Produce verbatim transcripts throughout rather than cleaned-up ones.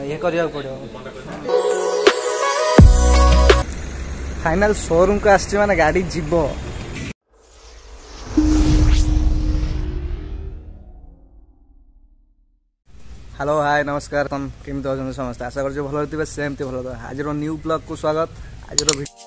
ये करिया पड़ो फाइनल शोरूम को आसछि माने गाड़ी जीवो। हेलो हाय नमस्कार तुम केमती अच्छा समस्त आशा कर भल हो सेमती भल आज न्यू ब्लॉग को स्वागत। आज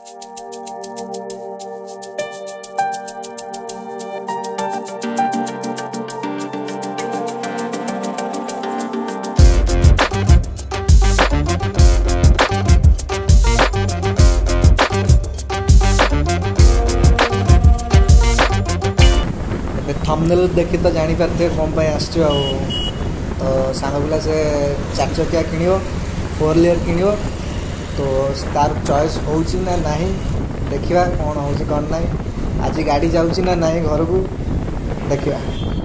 थंबनेल देखी तो जानी पारथे कौन पाई आसछु आ तो सांग पिला से चार चकिया किण फोर लेयर किण तो तार चॉइस होची ना नहीं देखिया कौन होची कौन नहीं आज गाड़ी जाऊची ना नहीं घर को देखिया।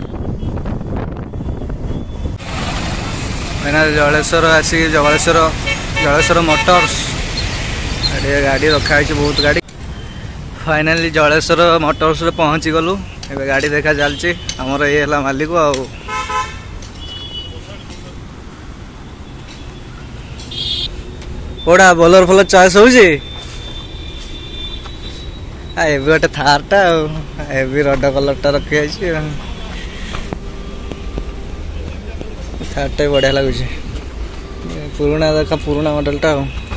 मैंने जलेश्वर आसी जलेश्वर जलेश्वर मोटर्स गाड़ी रखा है बहुत गाड़ी फाइनाली जलेश्वर मोटर्स रे पहुँची गलु ए गाड़ी देखा चलती आमर ये है मालिक आ कोड़ा बोलर फल चॉइस होजी गोटे थारटा रड कलरटा रखी थारटा बढ़िया लगुच पुराना देखा पुराना मॉडलटा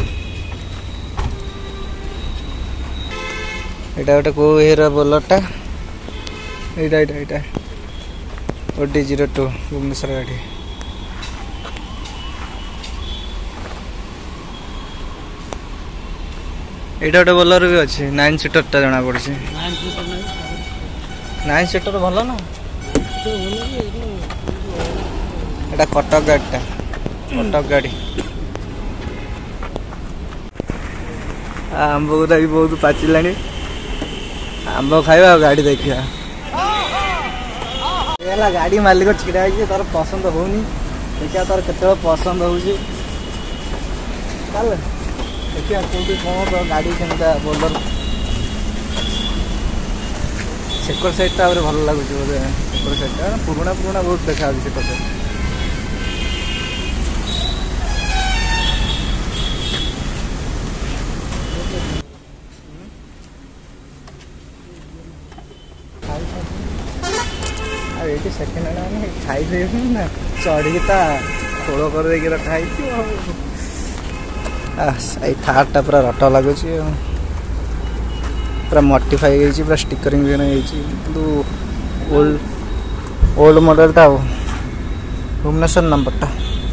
एटा गोटे को hero बोलरटा Etah Etah Etah OD zero to Bhubaneswar गाड़ी एटा गोटे बोलर भी अच्छी नाइन सीटर टा जना पड़ी नाइन सीटर भल ना एटा कटक गाड़ीटा कटक गाड़ी आंब गुरा भी बहुत पाचिला आंब खाइबा गाड़ी देखिया गाड़ी मालिक छिड़ा तार पसंद होनी देखिए तार केत पसंद हो देखिए कौटी कौन तो गाड़ी केमता बोलर सेकर साइडटा भल लगुच बोले सेकर साइडटा पुराना पुराना बहुत देखा सेकर साइड ये सेकेंड हैंड खाई ना चढ़ी खोल कर रखाई थारटा पूरा रट लगुच पूरा मॉडिफाई होती पूरा स्टिकरिंग भी ओल्ड ओल्ड मॉडलटा भुवनेश्वर नंबरटा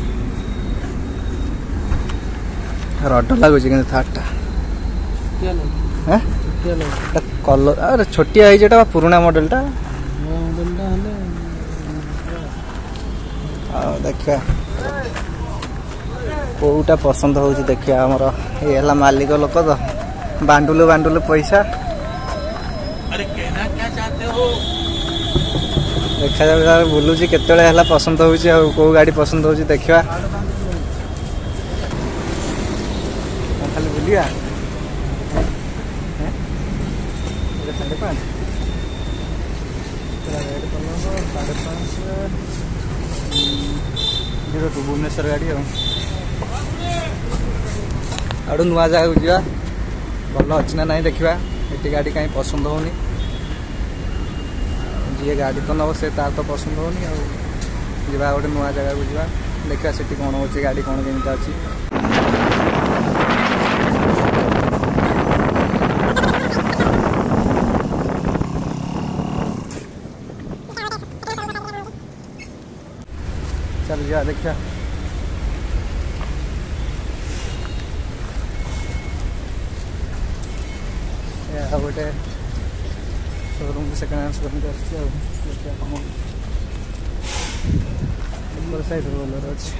रट लगुच थारटा कलर अरे छोटिया है पुराना मॉडलटा देखिया कोटा पसंद हो देखिया आमर ये मालिक लोक तो बांडुलु बांडुलु पैसा देखा जा बुलूची केतले पसंद हो कौ गाड़ी पसंद हो देखा खाली बुलिया साढ़े पाँच साढ़े पाँच जीरो टू भुवनेश्वर गाड़ी आड़ नुआ जगह को जा भल अच्छी ना नहीं देखा ये गाड़ी कहीं पसंद होनी जी गाड़ी तो नब से तार तो पसंद होनी आ गोटे नुआ जगह को जा देखा से कौन हो गाड़ी कौन केमता अच्छी चल जा देखा गोटे शोरूम सेकेंड हैंड शोरूम कर साइड बोलर अच्छे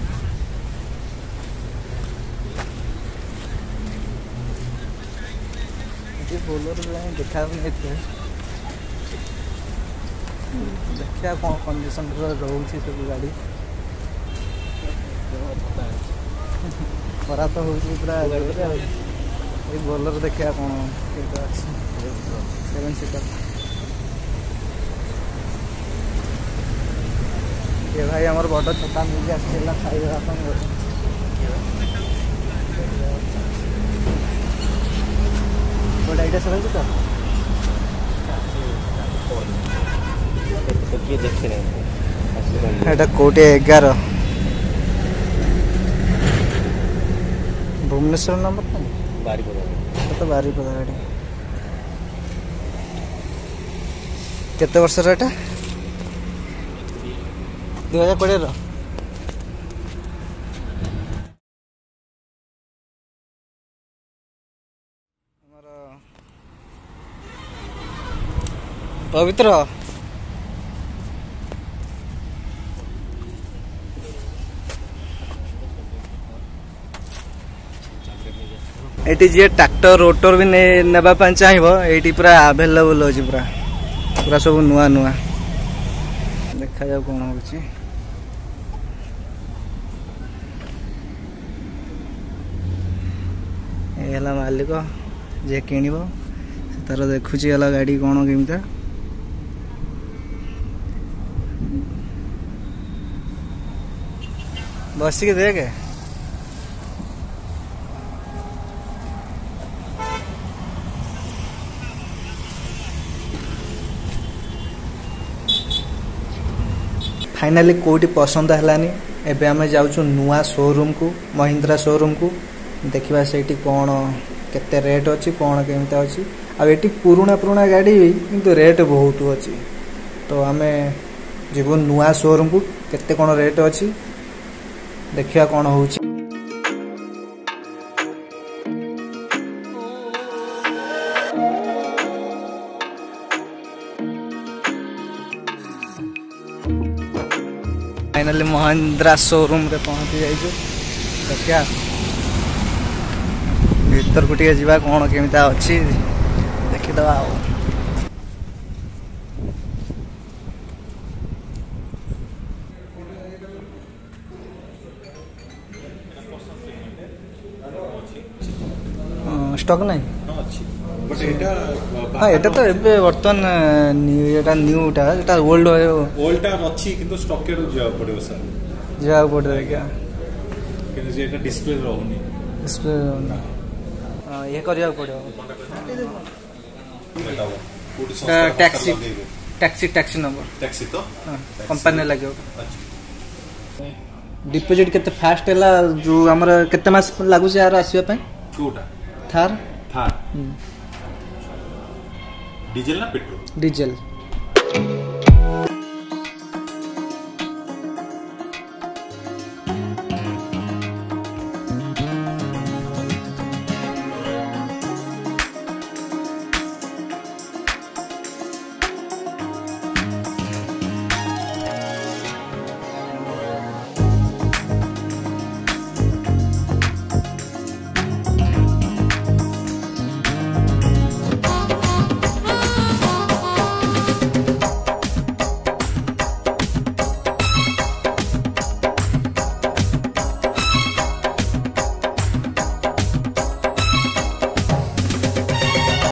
बोलर देखा नहीं देखा कौन कंडीशन रोचे सब गाड़ी खरा तो हो पूरा ये बोलर देखा कौन सेवन सीटर ये भाई आमर बड़ छता मिल आसला खाଇବା କୋଉଟା ଏଇଟା ସରାଉଛି ତ କିଏ ଦେଖିନି ଏଇଟା କୋଉଠି ଏଗାର ଭୁବନେଶ୍ୱର ନମ୍ବର ନା ବାରିପଦା ଏଟା ତ ବାରିପଦା ଗାଡ଼ି କେତେ ବର୍ଷର ଏଟା ଦୁଇ ହଜାର କୋଡ଼ିଏର ଆମର ପବିତ୍ର एटी जी ट्रैक्टर रोटर भी नापी चाहिए ये पूरा आवेलेबल अच्छी पूरा पूरा सब नुआ नुआ देखा जाओ कौन हो मालिक जे किण तार देखुची गला गाड़ी कौन केमिता बसिक देखे फाइनाली कोटी पसंद है एबे आम जाऊँ नुआ शोरूम को महिंद्रा शोरूम को देखा से कौन केते रेट अच्छी कौन केमती अच्छी आटी पुराना पुराना गाड़ी भी किंतु रेट बहुत अच्छी तो आम जीव नुआ शोरूम को केते कौन रेट अच्छी देखा कौन हो फाइनाली महिंद्रा शोरूम रे पहुंची जाइए देखा भीतर को टे जा कौन केमिता अच्छी देखीदे स्टॉक नहीं हाँ एटा तो एबे वर्तमान एटा न्यूटा एटा ओल्ड ओल्डटा अछि किंतु स्टॉक के जा पड़ियो सर जा पड़े क्या कि जे एटा डिस्प्ले रहउनी डिस्प्ले रहउनी हां ये करिया पड़ियो taxi taxi taxi number taxi तो हां कंपनी लागो डिपॉजिट केते फास्ट हैला जो हमर केते मास लागु छै यार आसीबा पय कोटा थार थार डीजल ना पेट्रोल डीजल